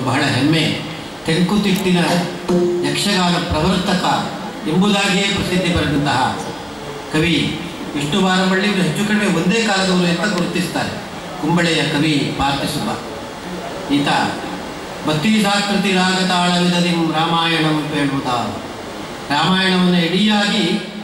ಬಹಳ ಹೆಮ್ಮೆ. ತೆಂಕುತಿಟ್ಟಿನ ಯಕ್ಷಗಾನ ಪ್ರವರ್ತಕ ಎಂಬುದಾಗಿಯೇ ಪ್ರಸಿದ್ಧಿ ಪಡೆದಂತಹ ಕವಿ ವಿಷ್ಣು ಬಾರಮಳ್ಳಿ ಹೆಚ್ಚು ಕಡಿಮೆ ಒಂದೇ ಕಾಲದವರು ಅಂತ ಗುರುತಿಸ್ತಾರೆ. ಕುಂಬಳೆಯ ಕವಿ ಪಾರ್ಥಿಸುಬ್ಬ. ಈತ ಭಕ್ತಿಸಾಕೃತಿ ರಾಗತಾಳವಿದದಿಂ ರಾಮಾಯಣಂ ಹೇಳುವುದ, ರಾಮಾಯಣವನ್ನು ಇಡಿಯಾಗಿ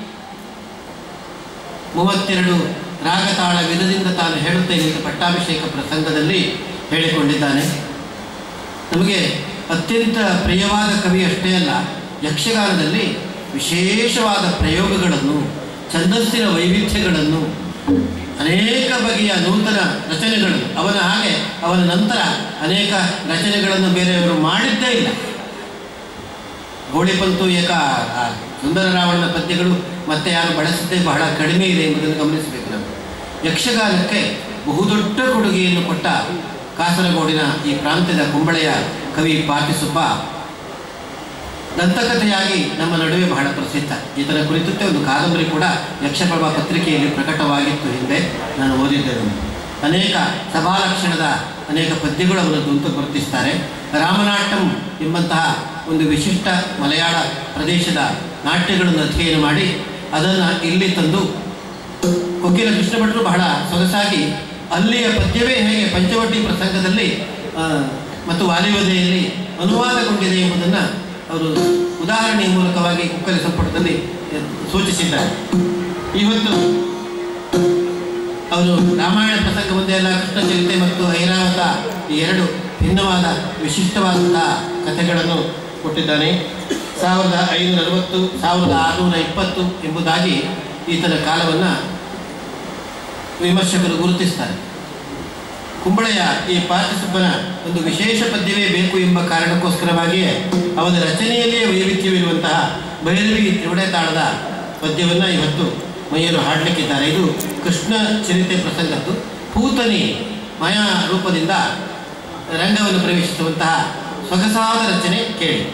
32 ರಾಗತಾಳ ವಿಧದಿಂದ ತಾನು ಹೇಳುತ್ತೇನೆ ಎಂದು ಪಟ್ಟಾಭಿಷೇಕ ಪ್ರಸಂಗದಲ್ಲಿ ಹೇಳಿಕೊಂಡಿದ್ದಾನೆ. ನಮಗೆ ಅತ್ಯಂತ ಪ್ರಿಯವಾದ ಕವಿ ಅಷ್ಟೇ ಅಲ್ಲ, ಯಕ್ಷಗಾನದಲ್ಲಿ ವಿಶೇಷವಾದ ಪ್ರಯೋಗಗಳನ್ನು, ಛಂದಸ್ಸಿನ ವೈವಿಧ್ಯಗಳನ್ನು, ಅನೇಕ ಬಗೆಯ ನೂತನ ರಚನೆಗಳನ್ನು, ಅವನ ನಂತರ ಅನೇಕ ರಚನೆಗಳನ್ನು ಬೇರೆಯವರು ಮಾಡಿದ್ದೇ ಇಲ್ಲ. ಗೋಳಿಪಂತು ಏಕ ಸುಂದರ ರಾವಣನ ಪದ್ಯಗಳು ಮತ್ತೆ ಯಾರು ಬಳಸಿದ್ದೇ ಬಹಳ ಕಡಿಮೆ ಇದೆ ಎಂಬುದನ್ನು ಗಮನಿಸಬೇಕು. ನಾವು ಯಕ್ಷಗಾನಕ್ಕೆ ಬಹುದೊಡ್ಡ ಕೊಡುಗೆಯನ್ನು ಕೊಟ್ಟ ಕಾಸರಗೋಡಿನ ಈ ಪ್ರಾಂತ್ಯದ ಕುಂಬಳೆಯ ಕವಿ ಪಾರ್ಥಿಸುಬ್ಬ ದಂತಕಥೆಯಾಗಿ ನಮ್ಮ ನಡುವೆ ಬಹಳ ಪ್ರಸಿದ್ಧ. ಈತನ ಕುರಿತಂತೆ ಒಂದು ಕಾದಂಬರಿ ಕೂಡ ಯಕ್ಷಪ್ರಭಾ ಪತ್ರಿಕೆಯಲ್ಲಿ ಪ್ರಕಟವಾಗಿತ್ತು. ಹಿಂದೆ ನಾನು ಓದಿದ್ದೇನೆ. ಅನೇಕ ಸಭಾಲಕ್ಷಣದ ಅನೇಕ ಪದ್ಯಗಳು ಅವರದ್ದು ಅಂತ ಗುರುತಿಸ್ತಾರೆ. ರಾಮನಾಟಂ ಎಂಬಂತಹ ಒಂದು ವಿಶಿಷ್ಟ ಮಲಯಾಳ ಪ್ರದೇಶದ ನಾಟ್ಯಗಳನ್ನು ಅಧ್ಯಯನ ಮಾಡಿ ಅದನ್ನು ಇಲ್ಲಿ ತಂದು ಕೊಕ್ಕಿಲ ಕೃಷ್ಣ ಭಟ್ರು ಬಹಳ ಸೊಗಸಾಗಿ ಅಲ್ಲಿಯ ಪದ್ಯವೇ ಹೇಗೆ ಪಂಚವಟಿ ಪ್ರಸಂಗದಲ್ಲಿ ಮತ್ತು ವಾಲಿವದೆಯಲ್ಲಿ ಅನುವಾದಗೊಂಡಿದೆ ಎಂಬುದನ್ನು ಅವರು ಉದಾಹರಣೆಯ ಮೂಲಕವಾಗಿ ಕುಕ್ಕಲಿ ಸಂಪುಟದಲ್ಲಿ ಸೂಚಿಸಿದ್ದಾರೆ. ಇವತ್ತು ಅವರು ರಾಮಾಯಣ ಪ್ರಸಂಗ ಒಂದೇ ಅಲ್ಲ, ಕೃಷ್ಣ ಚರಿತೆ ಮತ್ತು ಐರಾವತ ಈ 2 ಭಿನ್ನವಾದ ವಿಶಿಷ್ಟವಾದಂತಹ ಕಥೆಗಳನ್ನು ಕೊಟ್ಟಿದ್ದಾನೆ. 1560 1620 ಎಂಬುದಾಗಿ ಈತನ ಕಾಲವನ್ನು ವಿಮರ್ಶಕರು ಗುರುತಿಸ್ತಾರೆ. ಕುಂಬಳೆಯ ಈ ಪಾರ್ಥಿಸುಬ್ಬನ ಒಂದು ವಿಶೇಷ ಪದ್ಯವೇ ಬೇಕು ಎಂಬ ಕಾರಣಕ್ಕೋಸ್ಕರವಾಗಿಯೇ ಅವನ ರಚನೆಯಲ್ಲಿಯೇ ವೈವಿಧ್ಯವಿರುವಂತಹ ಭೈರವಿ ತ್ರಿವಡೆ ತಾಳದ ಪದ್ಯವನ್ನು ಇವತ್ತು ಮೈಯರು ಹಾಡಲಿಕ್ಕಿದ್ದಾರೆ. ಇದು ಕೃಷ್ಣ ಚರಿತೆ ಪ್ರಸಂಗದ್ದು. ಪೂತನಿ ಮಾಯಾ ರೂಪದಿಂದ ರಂಗವನ್ನು ಪ್ರವೇಶಿಸುವಂತಹ ಸೊಗಸಾದ ರಚನೆ ಕೇಳಿ.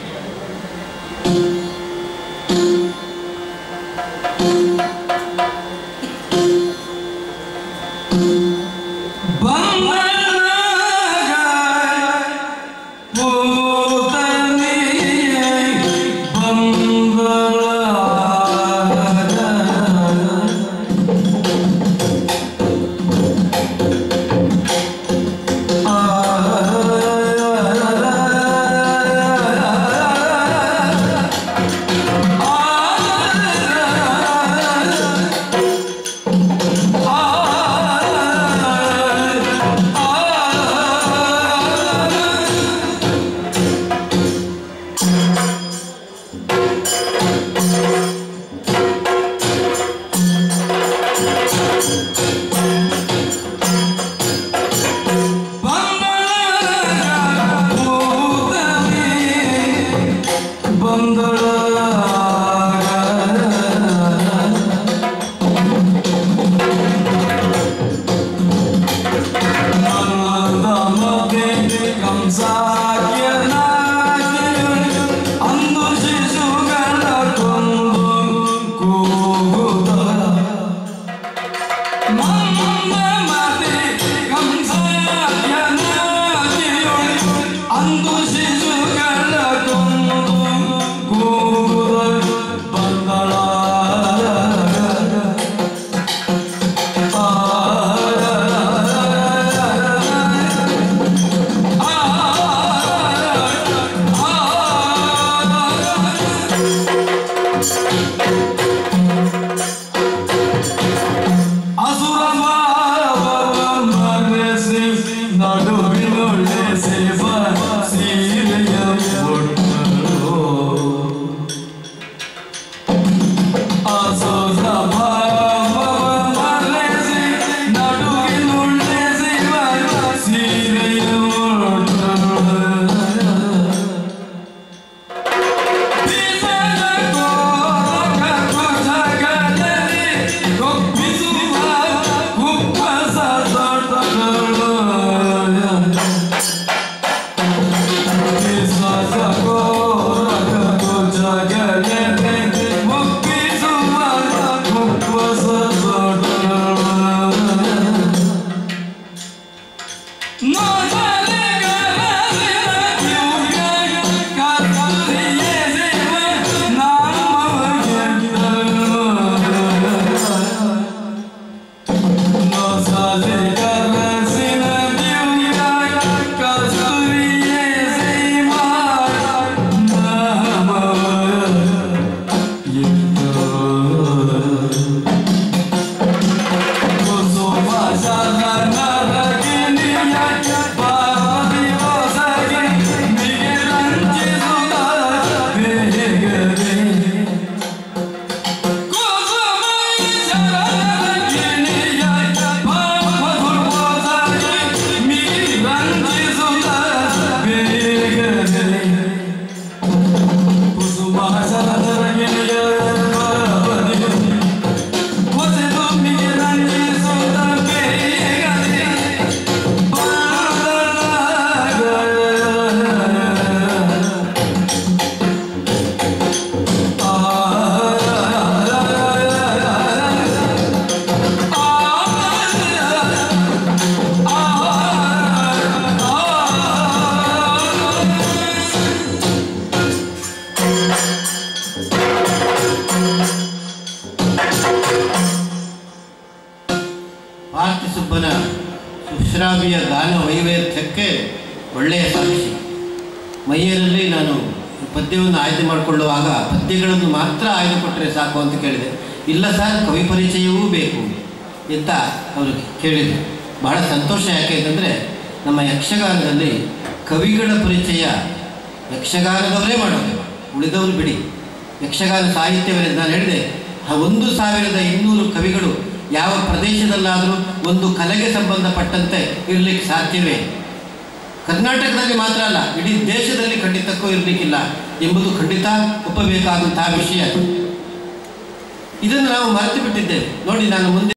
ಸಾಕ್ಷಿ. ಮೈಯರಲ್ಲಿ ನಾನು ಪದ್ಯವನ್ನು ಆಯ್ಕೆ ಮಾಡಿಕೊಳ್ಳುವಾಗ ಪದ್ಯಗಳನ್ನು ಮಾತ್ರ ಆಯ್ದುಕೊಟ್ಟರೆ ಸಾಕು ಅಂತ ಕೇಳಿದೆ. ಇಲ್ಲ ಸರ್, ಕವಿ ಪರಿಚಯವೂ ಬೇಕು ಅಂತ ಅವರು ಕೇಳಿದರು. ಬಹಳ ಸಂತೋಷ. ಯಾಕೆ ಅಂತಂದರೆ ನಮ್ಮ ಯಕ್ಷಗಾನದಲ್ಲಿ ಕವಿಗಳ ಪರಿಚಯ ಯಕ್ಷಗಾನದವರೇ ಮಾಡೋದು, ಉಳಿದವರು ಬಿಡಿ. ಯಕ್ಷಗಾನ ಸಾಹಿತ್ಯವನ್ನು ನಾನು ಹೇಳಿದೆ, 1200 ಕವಿಗಳು ಯಾವ ಪ್ರದೇಶದಲ್ಲಾದರೂ ಒಂದು ಕಲೆಗೆ ಸಂಬಂಧಪಟ್ಟಂತೆ ಇರಲಿಕ್ಕೆ ಸಾಧ್ಯವೇ? ಕರ್ನಾಟಕದಲ್ಲಿ ಮಾತ್ರ ಅಲ್ಲ, ಇಡೀ ದೇಶದಲ್ಲಿ ಖಂಡಿತಕ್ಕೂ ಇರಲಿಕ್ಕಿಲ್ಲ ಎಂಬುದು ಖಂಡಿತ ಒಪ್ಪಬೇಕಾದಂತಹ ವಿಷಯ. ಇದನ್ನು ನಾವು ಮರೆತು ಬಿಟ್ಟಿದ್ದೇವೆ. ನೋಡಿ, ನಾನು ಮುಂದೆ